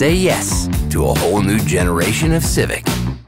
say yes to a whole new generation of Civic.